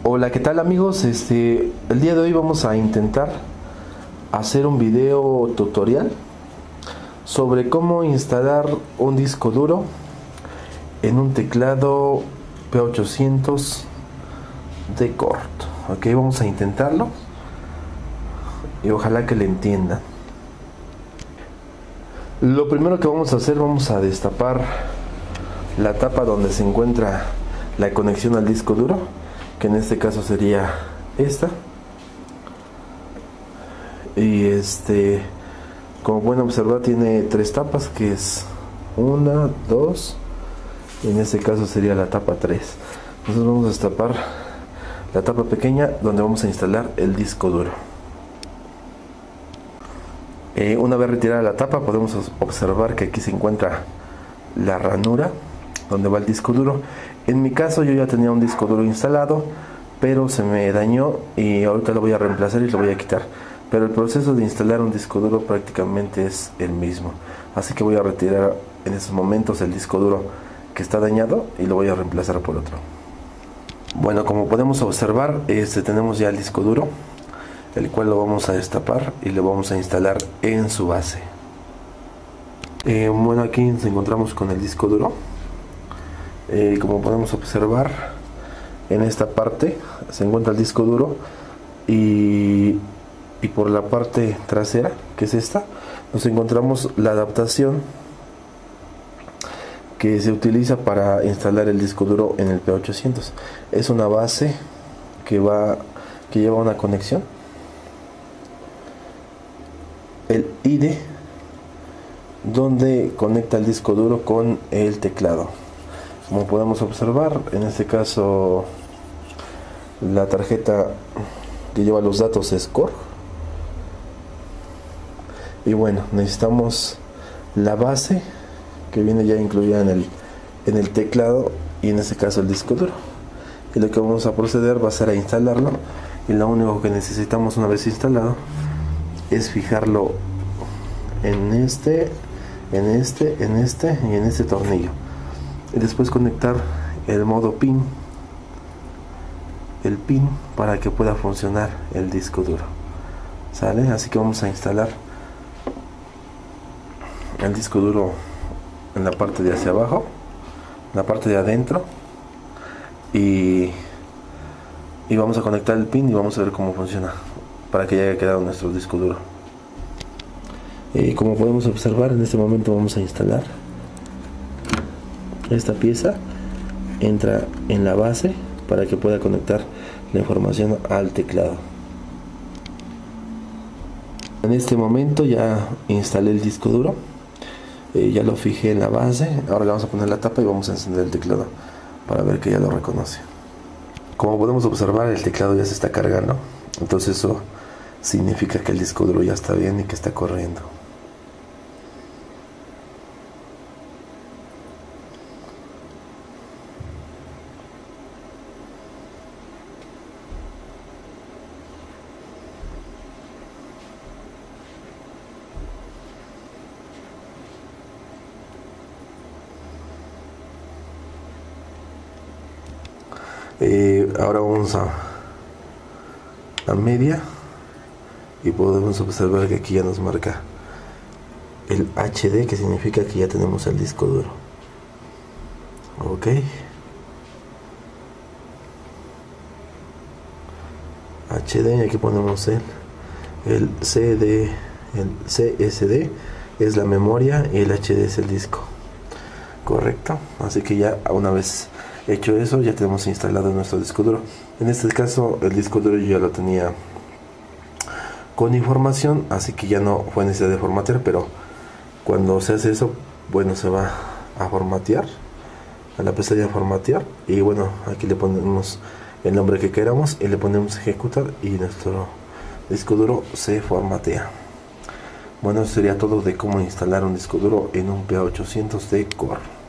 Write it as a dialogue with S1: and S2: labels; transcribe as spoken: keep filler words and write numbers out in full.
S1: Hola, ¿qué tal amigos? Este, el día de hoy vamos a intentar hacer un video tutorial sobre cómo instalar un disco duro en un teclado P ochocientos de Cord. Ok, vamos a intentarlo y ojalá que le entiendan. Lo primero que vamos a hacer, vamos a destapar la tapa donde se encuentra la conexión al disco duro, que en este caso sería esta. Y este, como pueden observar, tiene tres tapas, que es una, dos, y en este caso sería la tapa tres. Entonces vamos a destapar la tapa pequeña donde vamos a instalar el disco duro. Eh, una vez retirada la tapa, podemos observar que aquí se encuentra la ranura donde va el disco duro. En mi caso yo ya tenía un disco duro instalado, pero se me dañó y ahorita lo voy a reemplazar y lo voy a quitar. Pero el proceso de instalar un disco duro prácticamente es el mismo, así que voy a retirar en estos momentos el disco duro que está dañado y lo voy a reemplazar por otro. Bueno, como podemos observar, este, tenemos ya el disco duro, el cual lo vamos a destapar y lo vamos a instalar en su base. Eh, bueno, aquí nos encontramos con el disco duro. Eh, como podemos observar, en esta parte se encuentra el disco duro y, y por la parte trasera, que es esta, nos encontramos la adaptación que se utiliza para instalar el disco duro en el P ochocientos. Es una base que va que lleva una conexión, el I D E, donde conecta el disco duro con el teclado. Como podemos observar, en este caso la tarjeta que lleva los datos es Cord. Y bueno, necesitamos la base que viene ya incluida en el, en el teclado, y en este caso el disco duro. Y lo que vamos a proceder va a ser a instalarlo, y lo único que necesitamos una vez instalado es fijarlo en este, en este, en este y en este tornillo, y después conectar el modo pin, el pin para que pueda funcionar el disco duro. ¿Sale? Así que vamos a instalar el disco duro en la parte de hacia abajo, en la parte de adentro, y, y vamos a conectar el pin y vamos a ver cómo funciona para que ya haya quedado nuestro disco duro. Y como podemos observar, en este momento vamos a instalar esta pieza, entra en la base para que pueda conectar la información al teclado. En este momento ya instalé el disco duro, eh, ya lo fijé en la base. Ahora le vamos a poner la tapa y vamos a encender el teclado para ver que ya lo reconoce. Como podemos observar, el teclado ya se está cargando, entonces eso significa que el disco duro ya está bien y que está corriendo. Eh, ahora vamos a, a media, y podemos observar que aquí ya nos marca el H D, que significa que ya tenemos el disco duro. Ok, H D, y aquí ponemos el, el C D, el C S D es la memoria y el H D es el disco. Correcto, así que ya una vez hecho eso, ya tenemos instalado nuestro disco duro. En este caso el disco duro yo ya lo tenía con información, así que ya no fue necesidad de formatear, pero cuando se hace eso, bueno, se va a formatear, a la pestaña formatear, y bueno, aquí le ponemos el nombre que queramos y le ponemos ejecutar, y nuestro disco duro se formatea. Bueno, eso sería todo de cómo instalar un disco duro en un P ochocientos de Cord.